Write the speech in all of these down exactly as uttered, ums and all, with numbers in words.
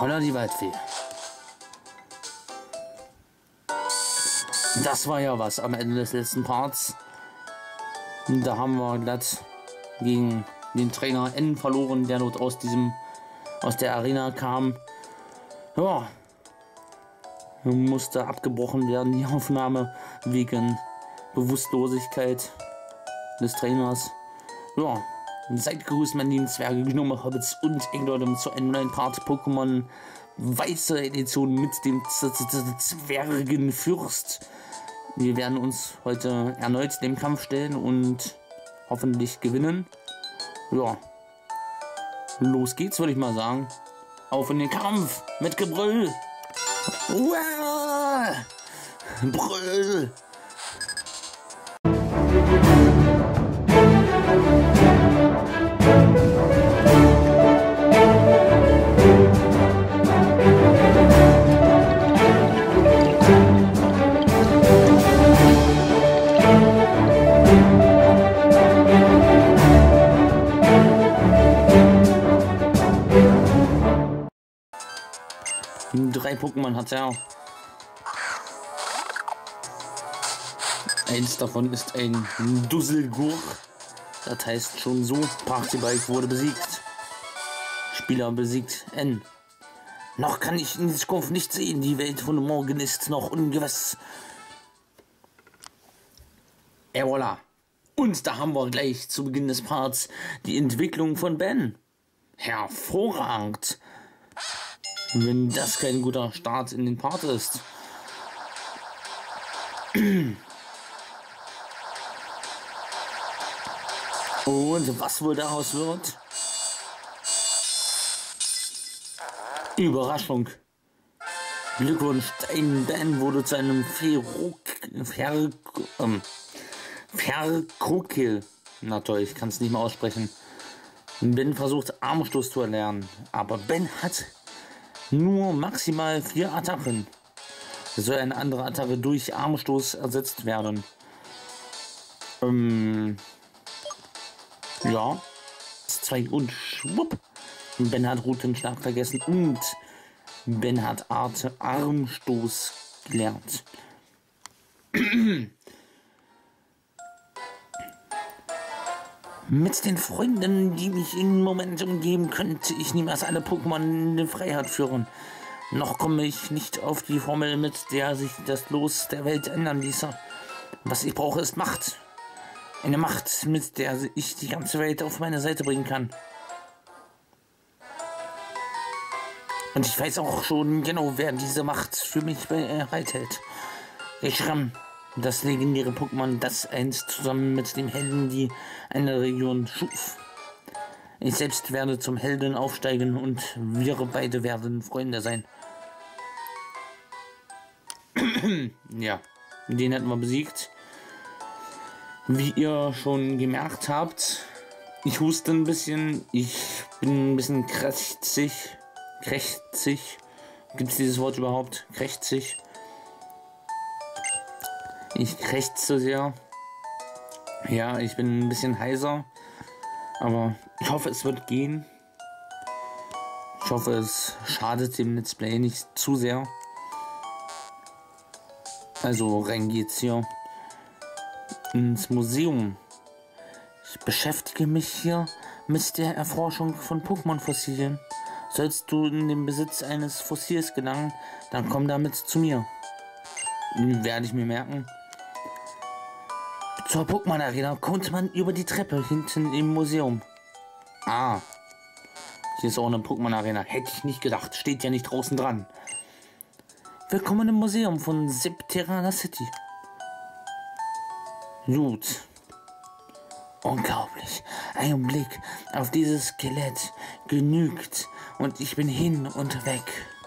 Holla die Waldfee. Das war ja was am Ende des letzten Parts. Da haben wir glatt gegen den Trainer N verloren, der dort aus diesem aus der Arena kam. Ja, musste abgebrochen werden, die Aufnahme, wegen Bewusstlosigkeit des Trainers. Ja, seid gegrüßt, meine lieben Zwerge, Gnome, Hobbits und Engleute zu einem neuen Part Pokémon Weiße Edition mit dem Zwergenfürst. Wir werden uns heute erneut dem Kampf stellen und hoffentlich gewinnen. Ja, los geht's, würde ich mal sagen. Auf in den Kampf mit Gebrüll. Uah! Brüll. Drei Pokémon hat er. Eins davon ist ein Dusselgur. Das heißt schon so. Partybike wurde besiegt. Spieler besiegt N. Noch kann ich in die Zukunft nicht sehen. Die Welt von morgen ist noch ungewiss. Ja, voilà. Und da haben wir gleich zu Beginn des Parts die Entwicklung von Ben. Hervorragend. Wenn das kein guter Start in den Part ist. Und was wohl daraus wird? Überraschung. Glückwunsch, dein Ben wurde zu einem Verkrokil. Na toll, ich kann es nicht mehr aussprechen. Ben versucht Armstoß zu erlernen, aber Ben hat nur maximal vier Attacken. Soll eine andere Attacke durch Armstoß ersetzt werden. Ähm, ja. Zwei und schwupp. Ben hat Routenschlag vergessen und Ben hat Art Armstoß gelernt. Mit den Freunden, die mich im Moment umgeben, könnte ich niemals alle Pokémon in die Freiheit führen. Noch komme ich nicht auf die Formel, mit der sich das Los der Welt ändern ließe. Was ich brauche, ist Macht. Eine Macht, mit der ich die ganze Welt auf meine Seite bringen kann. Und ich weiß auch schon genau, wer diese Macht für mich bereithält. Reshiram. Das legendäre Pokémon, das einst zusammen mit dem Helden die eine Region schuf. Ich selbst werde zum Helden aufsteigen und wir beide werden Freunde sein. Ja, den hätten wir besiegt. Wie ihr schon gemerkt habt, ich huste ein bisschen, ich bin ein bisschen krächzig. Krächzig. Gibt es dieses Wort überhaupt? Krächzig. Ich krächze sehr. Ja, ich bin ein bisschen heiser. Aber ich hoffe, es wird gehen. Ich hoffe, es schadet dem Let's Play nicht zu sehr. Also rein geht's hier ins Museum. Ich beschäftige mich hier mit der Erforschung von Pokémon-Fossilien. Sollst du in den Besitz eines Fossils gelangen, dann komm damit zu mir. Werde ich mir merken. Zur Pokémon-Arena kommt man über die Treppe hinten im Museum. Ah. Hier ist auch eine Pokémon-Arena. Hätte ich nicht gedacht. Steht ja nicht draußen dran. Willkommen im Museum von Septerana City. Gut. Unglaublich. Ein Blick auf dieses Skelett genügt. Und ich bin hin und weg.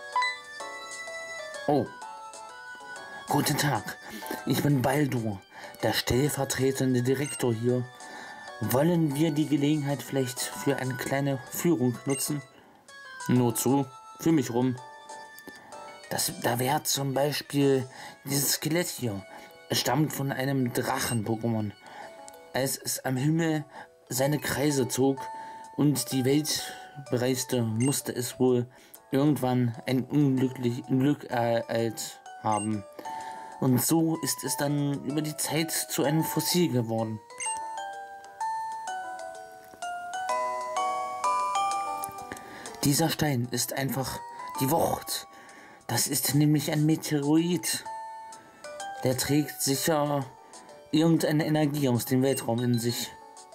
Oh. Guten Tag. Ich bin Baldur, der stellvertretende Direktor hier. Wollen wir die Gelegenheit vielleicht für eine kleine Führung nutzen? Nur zu, für mich rum. Das, da wäre zum Beispiel dieses Skelett hier. Es stammt von einem Drachen-Pokémon. Als es am Himmel seine Kreise zog und die Welt bereiste, musste es wohl irgendwann ein unglücklich Glück ereilt haben. Und so ist es dann über die Zeit zu einem Fossil geworden. Dieser Stein ist einfach die Wucht. Das ist nämlich ein Meteorit. Der trägt sicher irgendeine Energie aus dem Weltraum in sich.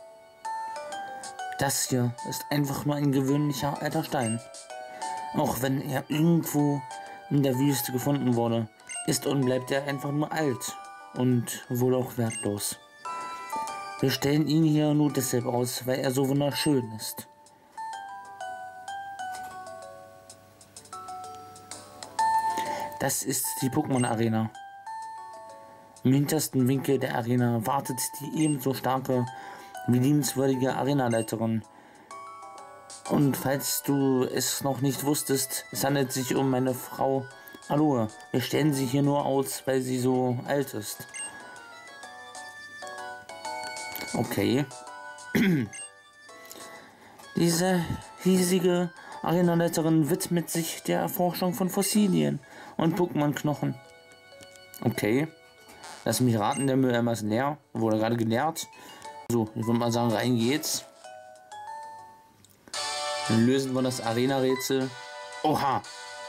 Das hier ist einfach nur ein gewöhnlicher alter Stein. Auch wenn er irgendwo in der Wüste gefunden wurde, ist und bleibt er einfach nur alt und wohl auch wertlos. Wir stellen ihn hier nur deshalb aus, weil er so wunderschön ist. Das ist die Pokémon Arena. Im hintersten Winkel der Arena wartet die ebenso starke wie liebenswürdige Arenaleiterin. Und falls du es noch nicht wusstest, es handelt sich um meine Frau Aloe. Wir stellen sie hier nur aus, weil sie so alt ist. Okay. Diese hiesige Arenaleiterin widmet sich der Erforschung von Fossilien und Pokémon-Knochen. Okay. Lass mich raten, der Mülleimer ist leer. Wurde gerade geleert. So, ich würde mal sagen, rein geht's. Dann lösen wir das Arena-Rätsel. Oha!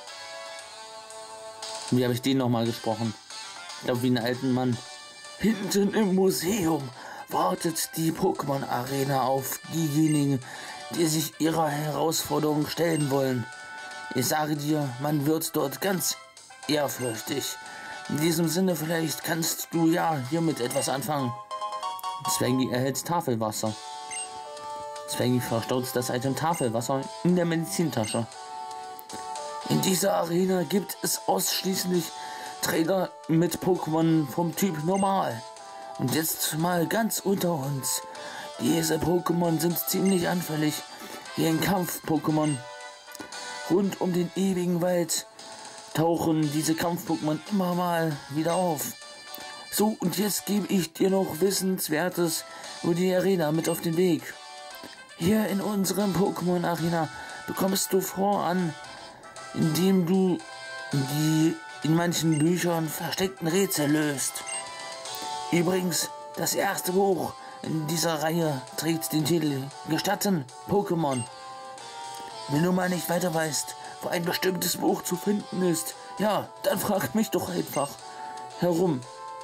Wie habe ich den nochmal gesprochen? Ich glaube, wie einen alten Mann. Hinten im Museum wartet die Pokémon-Arena auf diejenigen, die sich ihrer Herausforderung stellen wollen. Ich sage dir, man wird dort ganz ehrfürchtig. In diesem Sinne, vielleicht kannst du ja hiermit etwas anfangen. Zwängi erhält Tafelwasser. Zwängi verstaut das Item Tafelwasser in der Medizintasche. In dieser Arena gibt es ausschließlich Trainer mit Pokémon vom Typ Normal. Und jetzt mal ganz unter uns. Diese Pokémon sind ziemlich anfällig gegen Kampf-Pokémon. Rund um den ewigen Wald tauchen diese Kampf-Pokémon immer mal wieder auf. So, und jetzt gebe ich dir noch Wissenswertes über die Arena mit auf den Weg. Hier in unserem Pokémon-Arena bekommst du voran, indem du die in manchen Büchern versteckten Rätsel löst. Übrigens, das erste Buch in dieser Reihe trägt den Titel Gestatten Pokémon. Wenn du mal nicht weiter weißt, wo ein bestimmtes Buch zu finden ist, ja, dann frag mich doch einfach herum.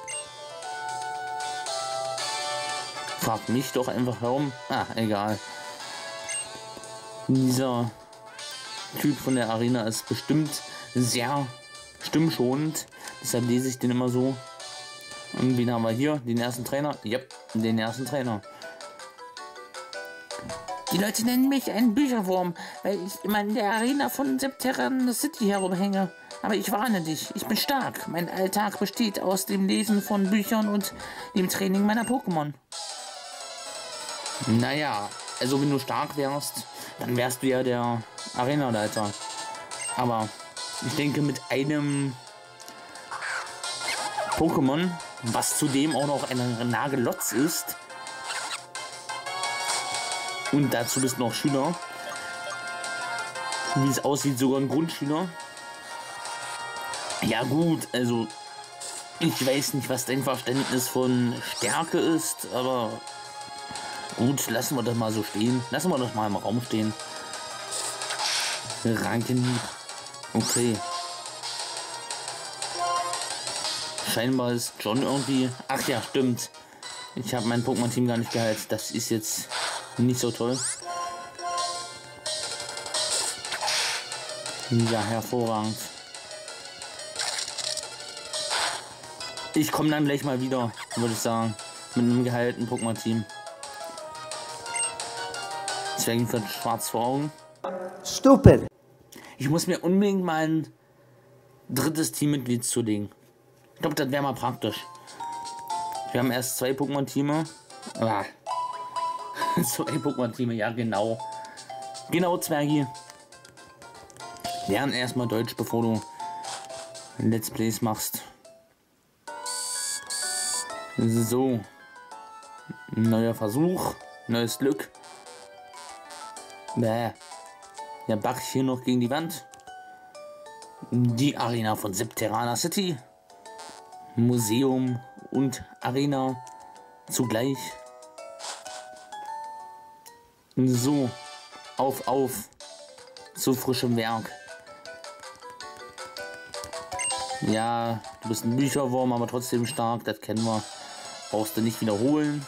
Frag mich doch einfach herum. Ah, egal. Dieser Typ von der Arena ist bestimmt sehr stimmschonend. Deshalb lese ich den immer so. Und wen haben wir hier? Den ersten Trainer? Yep, den ersten Trainer. Die Leute nennen mich einen Bücherwurm, weil ich immer in der Arena von Septerran City herumhänge. Aber ich warne dich, ich bin stark. Mein Alltag besteht aus dem Lesen von Büchern und dem Training meiner Pokémon. Naja, also wenn du stark wärst, dann wärst du ja der Arenaleiter. Aber ich denke, mit einem Pokémon, was zudem auch noch ein Nagelotz ist, und dazu bist du noch Schüler, wie es aussieht, sogar ein Grundschüler. Ja gut, also ich weiß nicht, was dein Verständnis von Stärke ist, aber gut, lassen wir das mal so stehen. Lassen wir das mal im Raum stehen. Rankenhieb. Okay. Scheinbar ist John irgendwie... Ach ja, stimmt. Ich habe mein Pokémon-Team gar nicht geheilt. Das ist jetzt nicht so toll. Ja, hervorragend. Ich komme dann gleich mal wieder, würde ich sagen. Mit einem geheilten Pokémon-Team. Deswegen wird schwarz vor Augen. Stupid. Ich muss mir unbedingt mal ein drittes Teammitglied zulegen. Ich glaube, das wäre mal praktisch. Wir haben erst zwei Pokémon-Teame. Ah. Zwei Pokémon-Teame, ja genau. Genau, Zwergi. Lern erstmal Deutsch, bevor du Let's Plays machst. So. Neuer Versuch. Neues Glück. Bäh. Der Bach hier noch gegen die Wand. Die Arena von Subterrana City. Museum und Arena zugleich. So, auf, auf, zu frischem Werk. Ja, du bist ein Bücherwurm, aber trotzdem stark, das kennen wir. Brauchst du nicht wiederholen.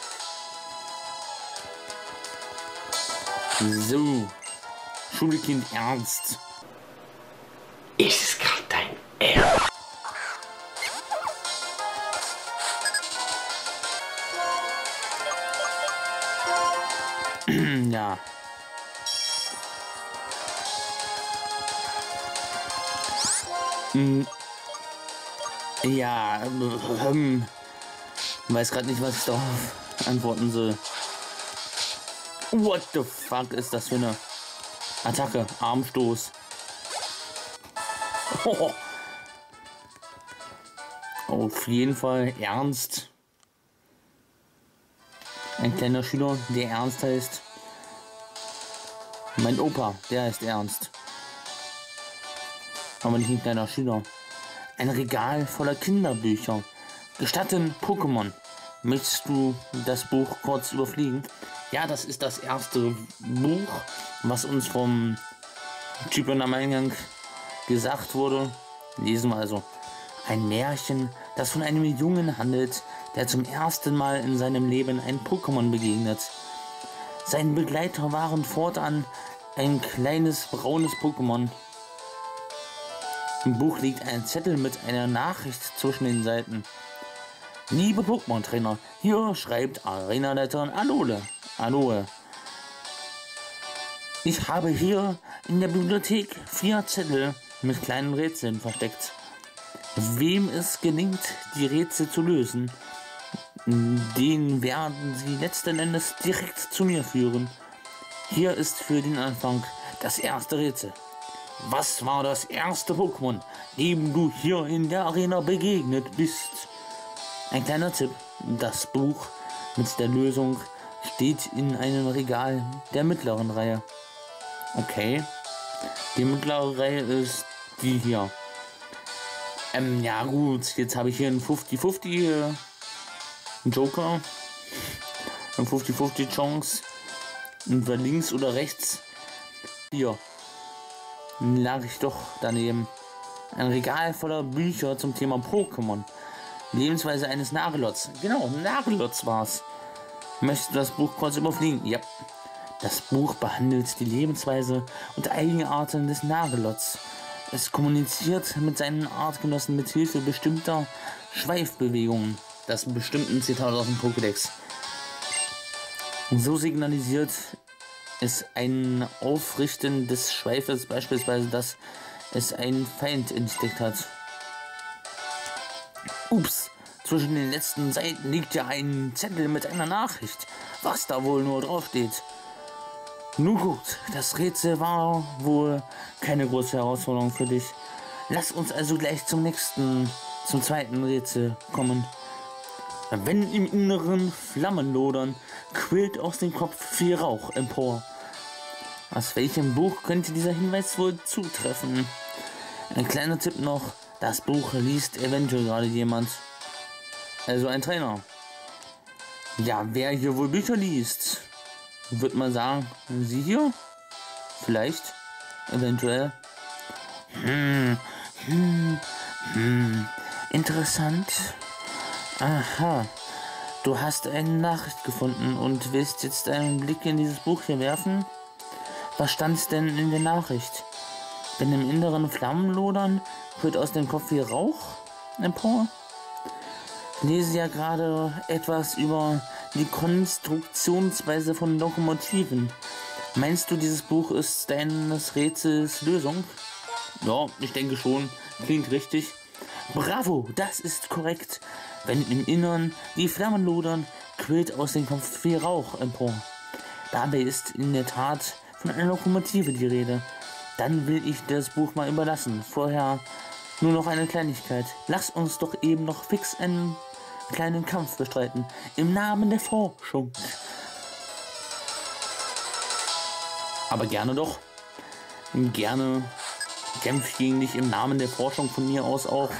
So, Schulkind Ernst. Ist es gerade dein Ernst? Ja. Hm. Ja, ähm, weiß gerade nicht, was ich darauf antworten soll. What the fuck ist das für eine Attacke? Armstoß. Oh. Auf jeden Fall Ernst. Ein kleiner Schüler, der Ernst heißt. Mein Opa, der heißt Ernst. Aber nicht ein kleiner Schüler. Ein Regal voller Kinderbücher. Gestatten Pokémon. Möchtest du das Buch kurz überfliegen? Ja, das ist das erste Buch, was uns vom Typen am Eingang gesagt wurde. Lesen wir also. Ein Märchen, das von einem Jungen handelt, der zum ersten Mal in seinem Leben ein Pokémon begegnet. Sein Begleiter waren fortan ein kleines braunes Pokémon. Im Buch liegt ein Zettel mit einer Nachricht zwischen den Seiten. Liebe Pokémon-Trainer, hier schreibt Arenaleiterin Aloe. Aloe. Ich habe hier in der Bibliothek vier Zettel mit kleinen Rätseln versteckt. Wem es gelingt, die Rätsel zu lösen, den werden sie letzten Endes direkt zu mir führen. Hier ist für den Anfang das erste Rätsel. Was war das erste Pokémon, dem du hier in der Arena begegnet bist? Ein kleiner Tipp, das Buch mit der Lösung steht in einem Regal der mittleren Reihe. Okay, die mittlere Reihe ist die hier. Ähm, ja gut, jetzt habe ich hier einen fünfzig fünfzig äh, Joker. Eine fünfzig fünfzig Chance. Entweder links oder rechts. Hier lag ich doch daneben. Ein Regal voller Bücher zum Thema Pokémon. Lebensweise eines Nagelots. Genau, Nagelots war's. Möchtest du das Buch kurz überfliegen? Ja. Das Buch behandelt die Lebensweise und Eigenarten des Nagelots. Es kommuniziert mit seinen Artgenossen mit Hilfe bestimmter Schweifbewegungen. Das ist bestimmt ein Zitat aus dem Pokédex. So signalisiert es ein Aufrichten des Schweifes, beispielsweise, dass es einen Feind entdeckt hat. Ups, zwischen den letzten Seiten liegt ja ein Zettel mit einer Nachricht. Was da wohl nur drauf steht. Nun gut, das Rätsel war wohl keine große Herausforderung für dich. Lass uns also gleich zum nächsten, zum zweiten Rätsel kommen. Wenn im Inneren Flammen lodern, quillt aus dem Kopf viel Rauch empor. Aus welchem Buch könnte dieser Hinweis wohl zutreffen? Ein kleiner Tipp noch, das Buch liest eventuell gerade jemand. Also ein Trainer. Ja, wer hier wohl Bücher liest, würde man sagen, sie hier? Vielleicht? Eventuell? Hm, hm, hm, interessant. Aha, du hast eine Nachricht gefunden und willst jetzt einen Blick in dieses Buch hier werfen? Was stand denn in der Nachricht? Wenn im Inneren Flammen lodern, wird aus dem Kopf viel Rauch empor? Ich lese ja gerade etwas über die Konstruktionsweise von Lokomotiven. Meinst du, dieses Buch ist deines Rätsels Lösung? Ja, ich denke schon. Klingt richtig. Bravo, das ist korrekt. Wenn im Innern die Flammen lodern, quillt aus dem Kopf viel Rauch empor. Dabei ist in der Tat von einer Lokomotive die Rede. Dann will ich das Buch mal überlassen. Vorher nur noch eine Kleinigkeit. Lass uns doch eben noch fix einen kleinen Kampf bestreiten. Im Namen der Forschung. Aber gerne doch. Gerne kämpfe gegen dich im Namen der Forschung von mir aus auch.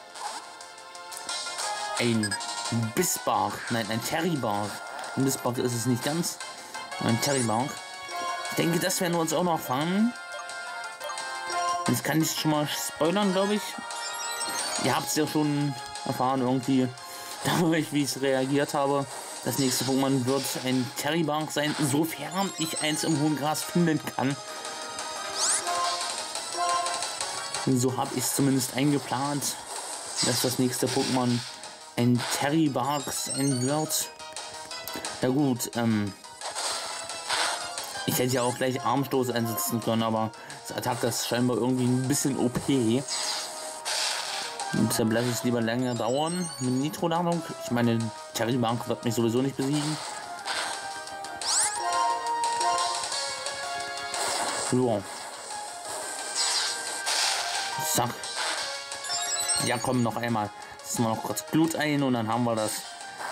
Ein Bissbark, nein, ein Terrybark. Ein Bissbark ist es nicht ganz. Ein Terrybark. Ich denke, das werden wir uns auch noch fangen. Jetzt kann ich schon mal spoilern, glaube ich. Ihr habt es ja schon erfahren irgendwie, dadurch, wie ich reagiert habe. Das nächste Pokémon wird ein Terrybark sein, sofern ich eins im hohen Gras finden kann. So habe ich es zumindest eingeplant, dass das nächste Pokémon ein Terrybark sein wird. Ja gut, ähm, ich hätte ja auch gleich Armstoß einsetzen können, aber das Attack ist scheinbar irgendwie ein bisschen O P. Deshalb lasse ich es lieber länger dauern mit Nitro-Ladung. Ich meine, Terrybark wird mich sowieso nicht besiegen. So. Zack. Ja, komm, noch einmal. Setzen wir noch kurz Blut ein und dann haben wir das.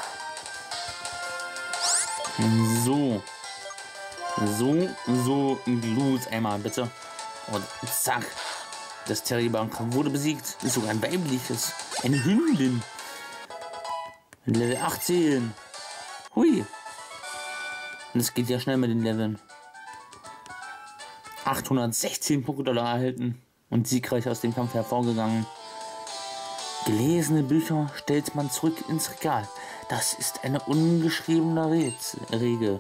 So. So, so, Blut einmal bitte. Und zack. Das Terrybark wurde besiegt. Ist sogar ein weibliches. Eine Hündin. Level achtzehn. Hui. Und es geht ja schnell mit den Leveln. achthundertsechzehn Pokédollar erhalten. Und siegreich aus dem Kampf hervorgegangen. Gelesene Bücher stellt man zurück ins Regal. Das ist eine ungeschriebene Rätsel Regel.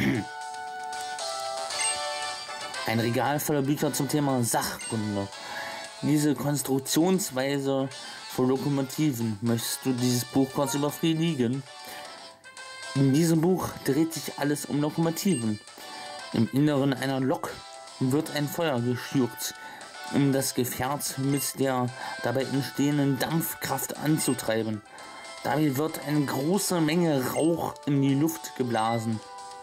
Ein Regal voller Bücher zum Thema Sachkunde. Diese Konstruktionsweise von Lokomotiven. Möchtest du dieses Buch kurz überfliegen? In diesem Buch dreht sich alles um Lokomotiven. Im Inneren einer Lok wird ein Feuer geschürt, um das Gefährt mit der dabei entstehenden Dampfkraft anzutreiben. Dabei wird eine große Menge Rauch in die Luft geblasen.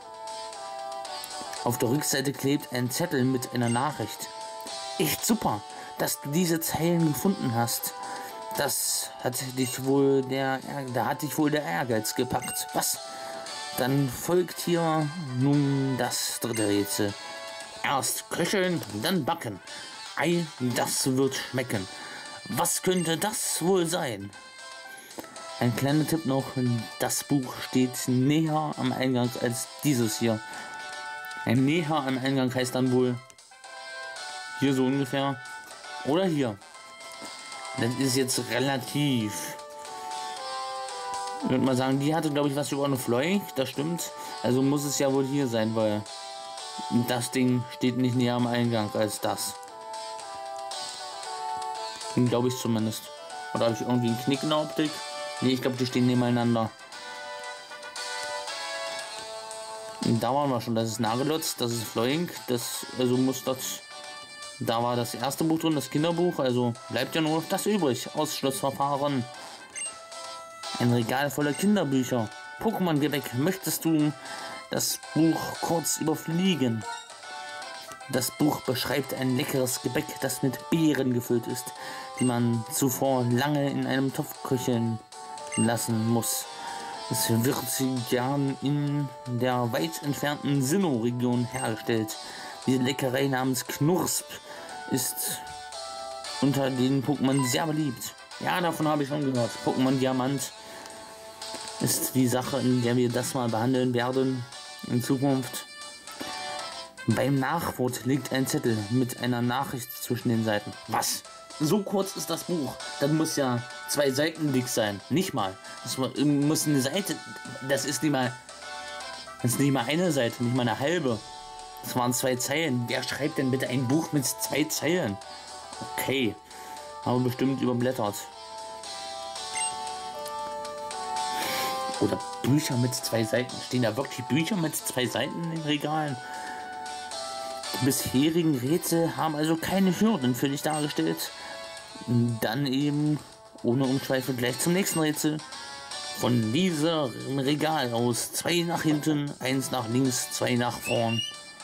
Auf der Rückseite klebt ein Zettel mit einer Nachricht. Echt super, dass du diese Zeilen gefunden hast. Das hat dich wohl der, da hat dich wohl der Ehrgeiz gepackt. Was? Dann folgt hier nun das dritte Rätsel. Erst köcheln, dann backen. Ei, das wird schmecken. Was könnte das wohl sein? Ein kleiner Tipp noch, das Buch steht näher am Eingang als dieses hier. Ein näher am Eingang heißt dann wohl hier so ungefähr. Oder hier. Das ist jetzt relativ. Ich würde mal sagen, die hatte glaube ich was über eine Floyd, das stimmt. Also muss es ja wohl hier sein, weil das Ding steht nicht näher am Eingang als das. Glaube ich zumindest. Oder habe ich irgendwie einen Knick in der Optik? Ne, ich glaube, die stehen nebeneinander. Und da waren wir schon. Das ist Nagelotz, das ist Floink. Das, also muss das. Da war das erste Buch drin, das Kinderbuch. Also bleibt ja nur das übrig. Ausschlussverfahren. Ein Regal voller Kinderbücher. Pokémon-Gebäck. Möchtest du das Buch kurz überfliegen? Das Buch beschreibt ein leckeres Gebäck, das mit Beeren gefüllt ist, die man zuvor lange in einem Topf köcheln lassen muss. Es wird gern in der weit entfernten Sinnoh-Region hergestellt. Diese Leckerei namens Knursp ist unter den Pokémon sehr beliebt. Ja, davon habe ich schon gehört. Pokémon Diamant ist die Sache, in der wir das mal behandeln werden in Zukunft. Beim Nachwort liegt ein Zettel mit einer Nachricht zwischen den Seiten. Was? So kurz ist das Buch. Das muss ja zwei Seiten dick sein. Nicht mal. Das muss eine Seite. Das ist nicht mal. Das ist nicht mal eine Seite, nicht mal eine halbe. Das waren zwei Zeilen. Wer schreibt denn bitte ein Buch mit zwei Zeilen? Okay. Haben wir bestimmt überblättert. Oder Bücher mit zwei Seiten. Stehen da wirklich Bücher mit zwei Seiten in den Regalen? Die bisherigen Rätsel haben also keine Hürden für dich dargestellt. Dann eben, ohne Umschweife, gleich zum nächsten Rätsel. Von diesem Regal aus zwei nach hinten, eins nach links, zwei nach vorn.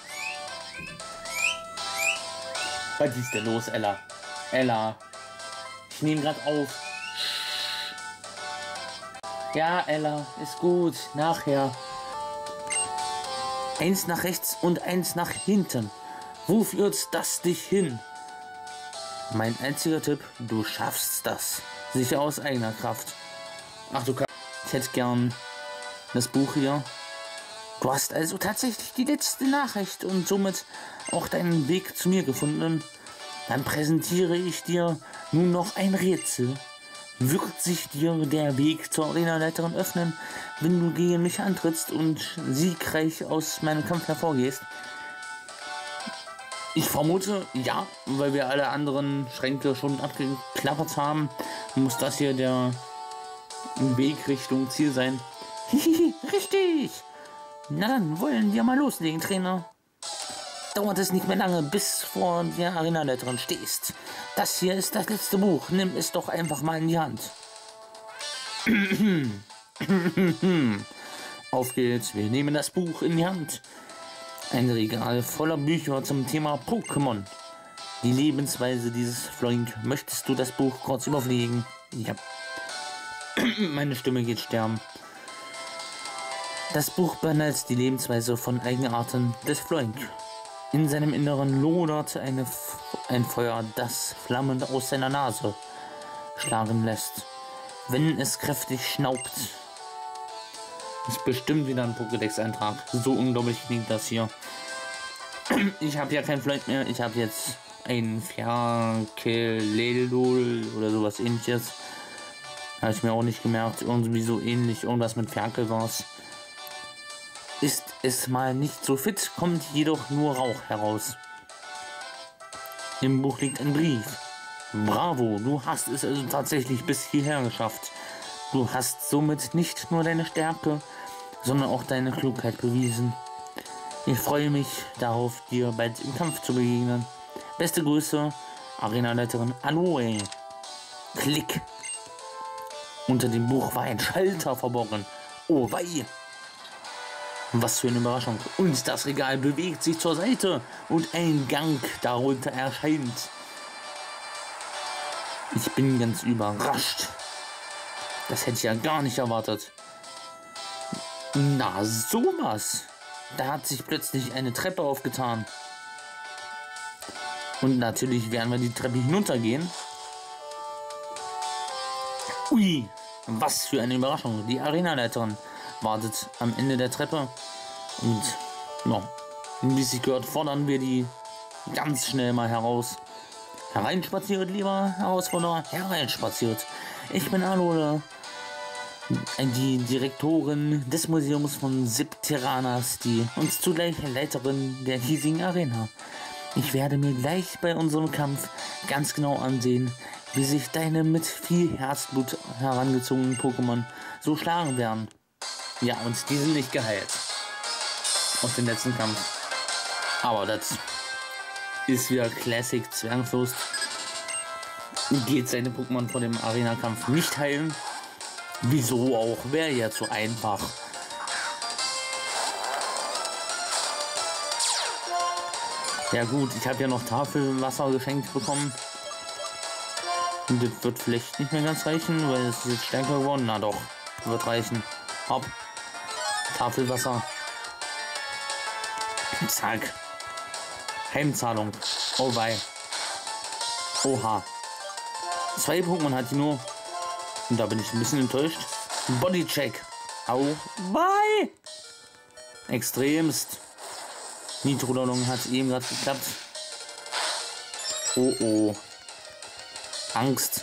Was ist denn los, Ella? Ella, ich nehme gerade auf. Ja, Ella, ist gut. Nachher. Eins nach rechts und eins nach hinten. Wo führt das dich hin? Mein einziger Tipp, du schaffst das. Sicher aus eigener Kraft. Ach du kannst. Ich hätte gern das Buch hier. Du hast also tatsächlich die letzte Nachricht und somit auch deinen Weg zu mir gefunden. Dann präsentiere ich dir nun noch ein Rätsel. Wird sich dir der Weg zur Arenaleiterin öffnen, wenn du gegen mich antrittst und siegreich aus meinem Kampf hervorgehst? Ich vermute, ja, weil wir alle anderen Schränke schon abgeklappert haben, muss das hier der Weg Richtung Ziel sein. Hihihi, richtig! Na dann wollen wir mal loslegen, Trainer. Dauert es nicht mehr lange, bis vor der Arenaleiterin stehst. Das hier ist das letzte Buch. Nimm es doch einfach mal in die Hand. Auf geht's, wir nehmen das Buch in die Hand. Ein Regal voller Bücher zum Thema Pokémon. Die Lebensweise dieses Floink. Möchtest du das Buch kurz überfliegen? Ja. Meine Stimme geht sterben. Das Buch behandelt die Lebensweise von Eigenarten des Floink. In seinem Inneren lodert eine F ein Feuer, das Flammen aus seiner Nase schlagen lässt, wenn es kräftig schnaubt. Ist bestimmt wieder ein Pokédex-Eintrag. So unglaublich klingt das hier. Ich habe ja kein Floink mehr. Ich habe jetzt ein Ferkelelol oder sowas ähnliches. Habe ich mir auch nicht gemerkt. Irgendwie so ähnlich. Irgendwas mit Ferkel war es. Ist es mal nicht so fit, kommt jedoch nur Rauch heraus. Im Buch liegt ein Brief. Bravo, du hast es also tatsächlich bis hierher geschafft. Du hast somit nicht nur deine Stärke, sondern auch deine Klugheit bewiesen. Ich freue mich darauf, dir bald im Kampf zu begegnen. Beste Grüße, Arenaleiterin Aloe. Klick. Unter dem Buch war ein Schalter verborgen. Oh wei. Was für eine Überraschung. Und das Regal bewegt sich zur Seite und ein Gang darunter erscheint. Ich bin ganz überrascht. Das hätte ich ja gar nicht erwartet. Na, sowas. Da hat sich plötzlich eine Treppe aufgetan. Und natürlich werden wir die Treppe hinuntergehen. Ui, was für eine Überraschung. Die Arenaleiterin wartet am Ende der Treppe. Und ja, wie sich gehört, fordern wir die ganz schnell mal heraus. Hereinspaziert, lieber Herausforderer, hereinspaziert. Ich bin Alola, die Direktorin des Museums von Septiranas, die und zugleich Leiterin der hiesigen Arena. Ich werde mir gleich bei unserem Kampf ganz genau ansehen, wie sich deine mit viel Herzblut herangezogenen Pokémon so schlagen werden. Ja, und die sind nicht geheilt aus dem letzten Kampf. Aber das ist wieder Classic Zwergenfürst. Geht seine Pokémon vor dem Arena-Kampf nicht heilen. Wieso auch? Wäre ja zu einfach. Ja gut, ich habe ja noch Tafelwasser geschenkt bekommen. Und das wird vielleicht nicht mehr ganz reichen, weil es ist jetzt stärker geworden. Na doch, wird reichen. Hopp. Tafelwasser. Zack. Heimzahlung. Oh wei. Oha. Zwei Pokémon hat die nur. Und da bin ich ein bisschen enttäuscht. Bodycheck. Au. Bye. Extremst. Nitrodolong hat eben gerade geklappt. Oh oh. Angst.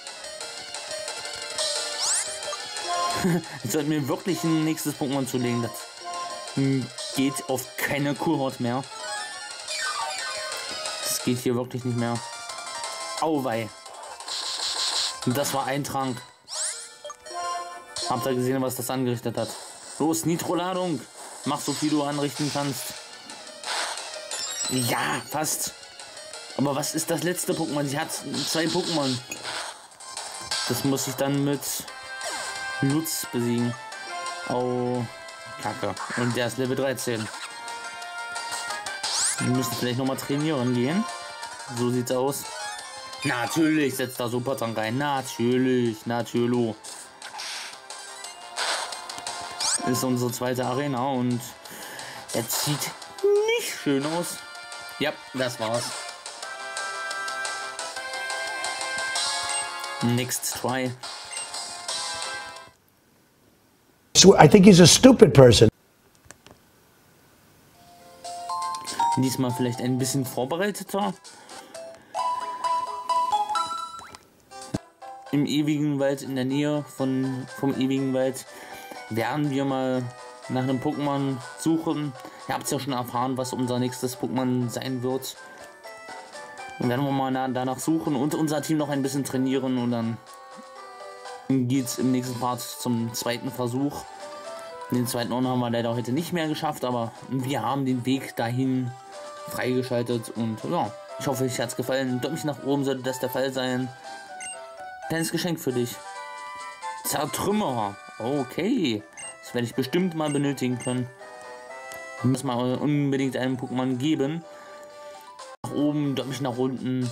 Ich sollte mir wirklich ein nächstes Pokémon zulegen. Das geht auf keine Kurhaut mehr. Das geht hier wirklich nicht mehr. Auwei. Das war ein Trank. Habt ihr gesehen, was das angerichtet hat? Los, Nitro-Ladung. Mach so viel du anrichten kannst. Ja, fast. Aber was ist das letzte Pokémon? Sie hat zwei Pokémon. Das muss ich dann mit Lutz besiegen. Oh, Kacke. Und der ist Level dreizehn. Wir müssen vielleicht noch mal trainieren gehen. So sieht's aus. Natürlich setzt da Supertrank rein. Natürlich, natürlich. Ist unsere zweite Arena und er sieht nicht schön aus. Ja, das war's. Next try. So I think he's a stupid person. Diesmal vielleicht ein bisschen vorbereiteter. Im ewigen Wald, in der Nähe von, vom ewigen Wald, werden wir mal nach einem Pokémon suchen. Ihr habt es ja schon erfahren, was unser nächstes Pokémon sein wird. Dann werden wir mal danach suchen und unser Team noch ein bisschen trainieren und dann geht es im nächsten Part zum zweiten Versuch. Den zweiten Ort haben wir leider heute nicht mehr geschafft, aber wir haben den Weg dahin freigeschaltet und ja, ich hoffe, euch hat es gefallen. Däumchen nach oben sollte das der Fall sein. Kleines Geschenk für dich. Zertrümmerer. Okay, das werde ich bestimmt mal benötigen können. Ich muss mal unbedingt einem Pokémon geben. Nach oben, Däumchen nach unten.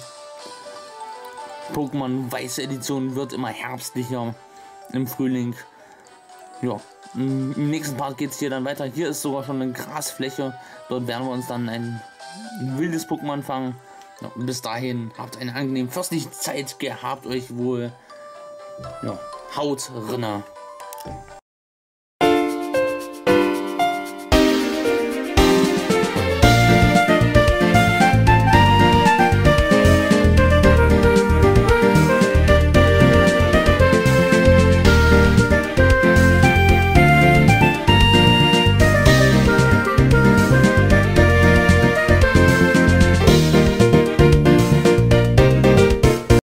Pokémon Weiße Edition wird immer herbstlicher im Frühling. Ja, im nächsten Part geht es hier dann weiter. Hier ist sogar schon eine Grasfläche. Dort werden wir uns dann ein wildes Pokémon fangen. Ja, bis dahin habt eine angenehme fürstliche Zeit. Gehabt euch wohl. Ja, haut rinne.